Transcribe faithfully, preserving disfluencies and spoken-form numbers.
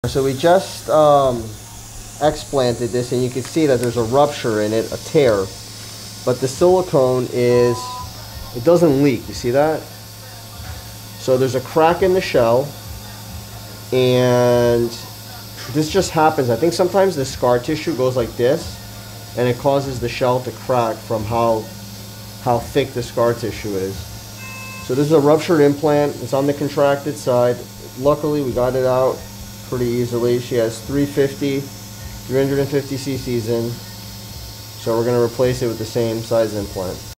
So we just um, explanted this, and you can see that there's a rupture in it, a tear, but the silicone is, it doesn't leak. You see that? So there's a crack in the shell, and this just happens. I think sometimes the scar tissue goes like this, and it causes the shell to crack from how how thick the scar tissue is. So this is a ruptured implant. It's on the contracted side. Luckily, we got it out pretty easily. She has three fifty, three hundred fifty cc's in, so we're going to replace it with the same size implant.